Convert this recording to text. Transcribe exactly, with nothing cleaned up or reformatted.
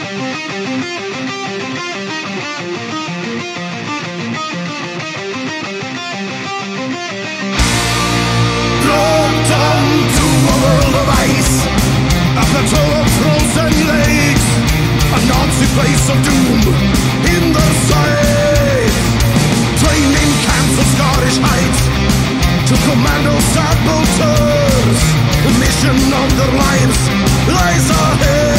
Locked onto a world of ice, a plateau of frozen lakes, a Nazi place of doom in the sight. Training camps of Scottish heights to commando saboteurs. The mission of their lives lies ahead.